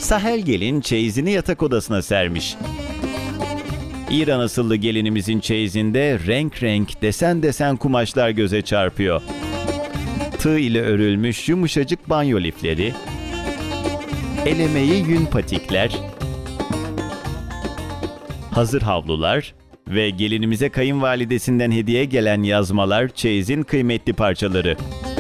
Sahel gelin çeyizini yatak odasına sermiş. İran asıllı gelinimizin çeyizinde renk renk desen desen kumaşlar göze çarpıyor. Tığ ile örülmüş yumuşacık banyo lifleri, el emeği yün patikler, hazır havlular ve gelinimize kayınvalidesinden hediye gelen yazmalar çeyizin kıymetli parçaları.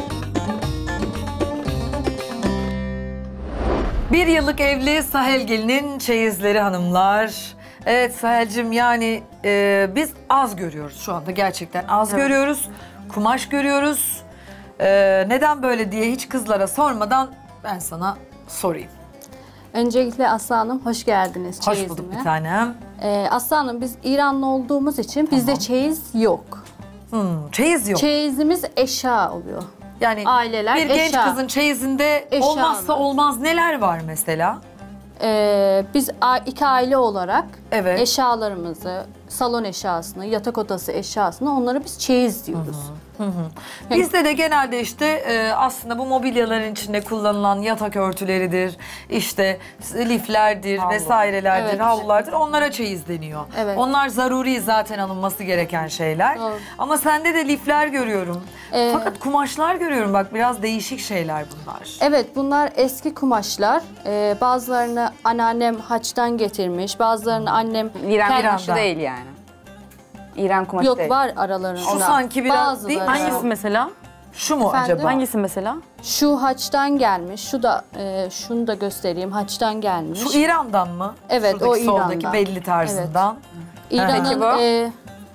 Bir yıllık evli Sahel gelinin çeyizleri hanımlar. Evet Sahel'cim yani biz az görüyoruz şu anda gerçekten az görüyoruz. Kumaş görüyoruz. Neden böyle diye hiç kızlara sormadan ben sana sorayım. Öncelikle Aslı Hanım hoş geldiniz çeyizime. Hoş bulduk bir tanem. Aslı Hanım biz İranlı olduğumuz için bizde çeyiz yok. Çeyiz yok. Çeyizimiz eşya oluyor. Yani aileler bir genç eşya. kızın çeyizinde Eşya olmazsa alır. olmaz neler var mesela? Biz iki aile olarak Evet. eşyalarımızı, salon eşyasını, yatak odası eşyasını onları biz çeyiz diyoruz. Bizde de genelde işte aslında bu mobilyaların içinde kullanılan yatak örtüleridir, işte liflerdir vesairelerdir, Evet. havlulardır. Onlara çeyiz deniyor. Evet. Onlar zaruri zaten alınması gereken şeyler. Doğru. Ama sende de lifler görüyorum. Fakat kumaşlar görüyorum bak biraz değişik şeyler bunlar. Evet bunlar eski kumaşlar. Bazılarını anneannem haçtan getirmiş, bazılarını annem İran kumaşı İran'dan. değil yani. İran kumaşı yok değil. var aralarında. Şu sanki biraz değil mi? Bazıları. Hangisi mesela? Şu mu Efendim? acaba? Hangisi mesela? Şu haçtan gelmiş. Şu da şunu da göstereyim. Haçtan gelmiş. Şu İran'dan mı? Evet, Şuradaki o soldaki İran'dan. belli tarzından. İran'ın Peki bu?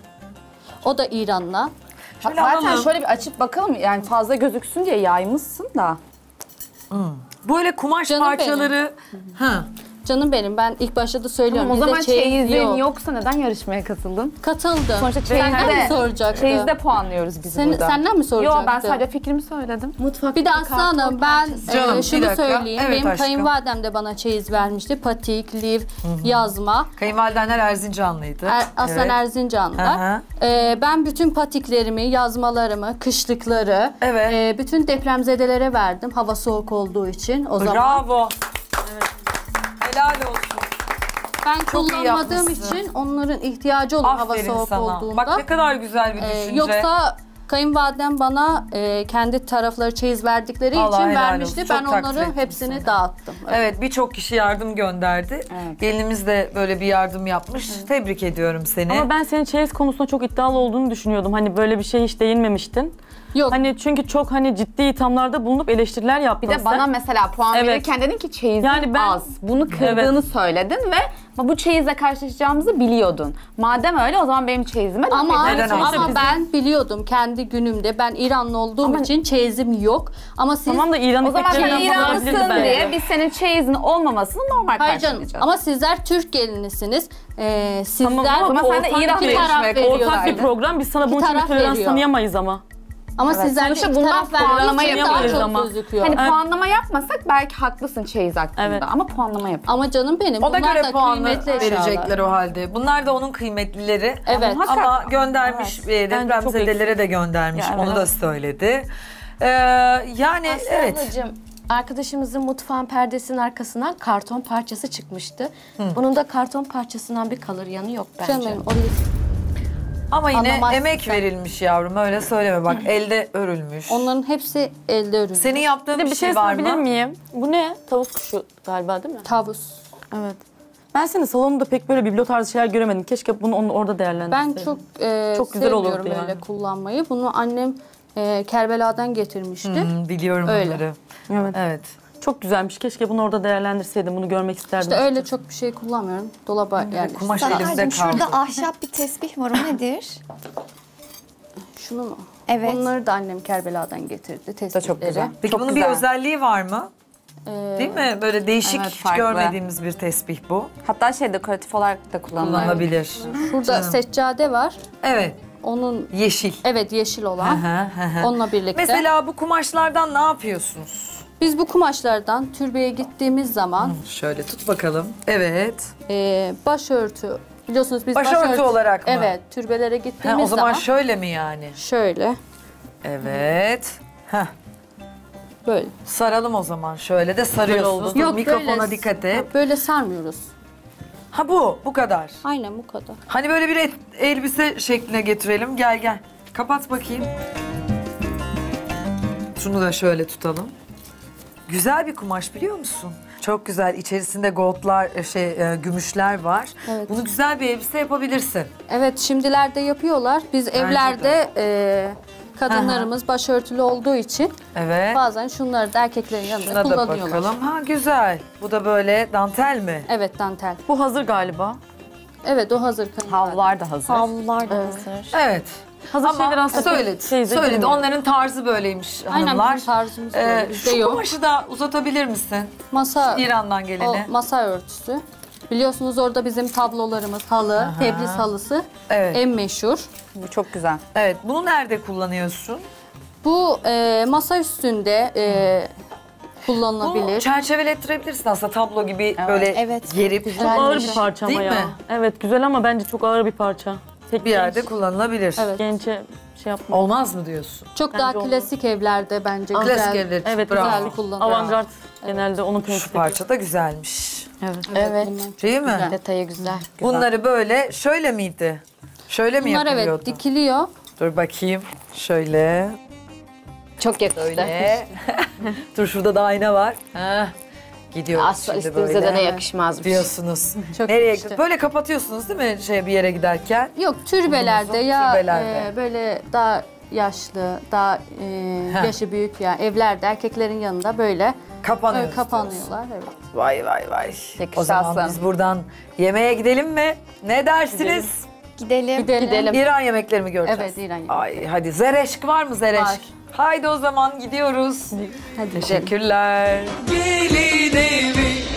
o da İran'la. Şöyle Zaten alalım. şöyle bir açıp bakalım yani fazla gözüksün diye yaymışsın da. Böyle kumaş Canım parçaları. Ha. Canım benim ben ilk başta da söylüyorum. Tamam, o bizde zaman çeyiz çeyizin yok. yoksa neden yarışmaya katıldın? Katıldım. Sonuçta Senden mi soracaktı? Çeyizde puanlıyoruz biz burada. Senden mi soracaktı? Yok ben sadece fikrimi söyledim. Bir de Aslı Hanım ben Canım, bir şunu dakika. söyleyeyim. Evet Benim aşkım. kayınvalidem de bana çeyiz vermişti. Patik, lif, yazma. Kayınvalidenler Erzincanlıydı. Aslan Evet. Erzincan'da. Hı Ben bütün patiklerimi, yazmalarımı, kışlıkları Evet. bütün depremzedelere verdim. Hava soğuk olduğu için o zaman. Bravo. Helal olsun. Ben Çok iyi kullanmadığım yapmışsın. için onların ihtiyacı olur hava Aferin soğuk sana. olduğunda. Bak ne kadar güzel bir düşünce. Yoksa kayınvalidem bana kendi tarafları çeyiz verdikleri Allah için helal vermişti. olsun. Ben Çok takdir onları ettim hepsini seni. dağıttım. Evet birçok kişi yardım gönderdi. Evet. Gelinimiz de böyle bir yardım yapmış. Tebrik ediyorum seni. Ama ben senin çeyiz konusunda çok iddialı olduğunu düşünüyordum. Hani böyle bir şey hiç değinmemiştin. Yok. Hani çünkü çok hani ciddi ithamlarda bulunup eleştiriler yaptın Bir de bana sen. mesela puan Evet. verirken dedin ki çeyizin Yani ben- az. Bunu kırdığını söyledin ve bu çeyizle karşılaşacağımızı biliyordun. Madem öyle o zaman benim çeyizime laf Ama, Neden ediyorsun. olmasın? ama ben biliyordum kendi günümde. Ben İranlı olduğum için çeyizim yok. Ama siz Tamam da İran O zaman sen ipekleri falan İranlısın olabilirdi belki. diye biz senin çeyizin olmamasını normal hayır canım karşılayacağız. ama sizler Türk gelinisiniz. Sizler Tamam ama Ama sen de ortak İran'la bir- taraf yarışmaya Ortak bir veriyorlardı. program. Biz sana bunun için bir taraf tolerans veriyor. tanıyamayız ama. Ama Evet. sizler de Sonuçta iki bundan taraf puanlama verdiği için daha yapıyoruz çok ama. gözüküyor. Hani puanlama yapmasak belki haklısın çeyiz hakkında Evet. ama puanlama yapıyoruz. Ama canım benim Ona bunlar göre da puanı kıymetli eşyalar. verecekler o halde. Bunlar da onun kıymetlileri. Evet. Ama göndermiş depremzedelere de göndermiş. Ya, evet. Onu da söyledi. Yani evet. Ablacığım, arkadaşımızın mutfağın perdesinin arkasından karton parçası çıkmıştı. Bunun da karton parçasından bir kalır yanı yok bence. Canım benim orayı Ama yine Anlamazsın emek sen. verilmiş yavrum öyle söyleme bak elde örülmüş. onların hepsi elde örülmüş. Senin yaptığın Bir bir şey şey var sorabilir mı? miyim? Bu ne? Tavus kuşu galiba değil mi? Tavus. Evet. Ben senin salonunda pek böyle biblo tarzı şeyler göremedim. Keşke bunu orada değerlendirseydin. Ben çok Çok güzel olurdu sevmiyorum öyle yani. kullanmayı. Bunu annem Kerbela'dan getirmişti. Biliyorum Öyle. onları. Evet. Evet. Çok güzelmiş. Keşke bunu orada değerlendirseydim. Bunu görmek isterdim. İşte öyle çok bir şey kullanmıyorum. Dolaba yerleştirdim. Kumaş elimde Sakarcığım kaldı. şurada ahşap bir tesbih var, o nedir? Şunu mu? Evet. Onları da annem Kerbela'dan getirdi. Tespitleri. Da çok güzel. Peki Çok bunun güzel. bir özelliği var mı? Değil mi? Böyle değişik Evet, hiç farklı. görmediğimiz bir tesbih bu. Hatta dekoratif olarak da kullanılıyor. Kullanılabilir. Şurada seccade var. Evet. Onun Yeşil. evet yeşil olan. Onunla birlikte. Mesela bu kumaşlardan ne yapıyorsunuz? Biz bu kumaşlardan türbeye gittiğimiz zaman Şöyle tut bakalım. Evet. başörtü biliyorsunuz biz Başörtü olarak mı? Evet, türbelere gittiğimiz O zaman zaman şöyle mi yani? şöyle. Evet. Heh. Böyle. Saralım o zaman. Şöyle de sarıyorsunuz. Dur, mikrofona böyle- dikkat et. Böyle sarmıyoruz. Ha bu kadar. Aynen bu kadar. Hani böyle bir elbise şekline getirelim. Gel gel. Kapat bakayım. Şunu da şöyle tutalım. Güzel bir kumaş biliyor musun? Çok güzel. İçerisinde goldlar, gümüşler var. Evet. Bunu güzel bir elbise yapabilirsin. Evet, şimdilerde yapıyorlar. Biz evlerde kadınlarımız başörtülü olduğu için Evet. bazen şunları da erkeklerin yanında Şuna da kullanıyorlar. bakalım. Ha güzel. Bu da böyle dantel mi? Evet, dantel. Bu hazır galiba. Evet, o hazır kayınvalide. Havlular da hazır. Havlular da hazır. Evet. Hazır şeyler Ama aslında söyledi. Söyledi. Onların tarzı böyleymiş Aynen hanımlar. bizim tarzımız böyle. Bizde Şu yok. kumaşı da uzatabilir misin? Masa, İran'dan o geleni. masa örtüsü. Biliyorsunuz orada bizim tablolarımız, halı, Tebriz halısı Evet. en meşhur. Bu çok güzel. Evet. Bunu nerede kullanıyorsun? Bu masa üstünde Bunu kullanılabilir. çerçevelettirebilirsin aslında tablo gibi böyle Evet. gerip. Çok ağır bir parça ama Değil ya. mi? Evet güzel ama bence çok ağır bir parça. Tek Bir yerde genç, kullanılabilir. Evet. Gençe şey yapma. Olmaz mı diyorsun? Çok Bence daha olmaz. klasik evlerde bence Klasik güzel. evler için Evet, bravo. güzel kullanılır. Avantgard genelde onun Şu temsil parça da güzelmiş. Evet. Değil mi? Güzel. Detayı güzel. Bunları böyle şöyle miydi? Şöyle mi Bunlar yapılıyordu? evet dikiliyor. Dur bakayım. Şöyle. Çok yakıştı. Böyle. Dur şurada da ayna var. Ha. Gidiyoruz Asla şimdi üstümüze böyle. de ne yakışmazmış. Diyorsunuz. Çok Nereye yakıştı. Böyle kapatıyorsunuz değil mi bir yere giderken? Yok, türbelerde Uzun ya türbelerde. böyle daha yaşlı, daha yaşı büyük ya evlerde erkeklerin yanında böyle Kapanıyoruz. kapanıyorlar. Evet. Vay vay vay. Yakıştı O zaman aslanım. biz buradan yemeğe gidelim mi? Ne dersiniz? Gidelim. Gidelim. İran yemekleri mi göreceğiz? Evet, İran yemekleri. Ay hadi zereşk var mı zereşk? Var. Haydi o zaman gidiyoruz. Hadi. Teşekkürler. Gelin evi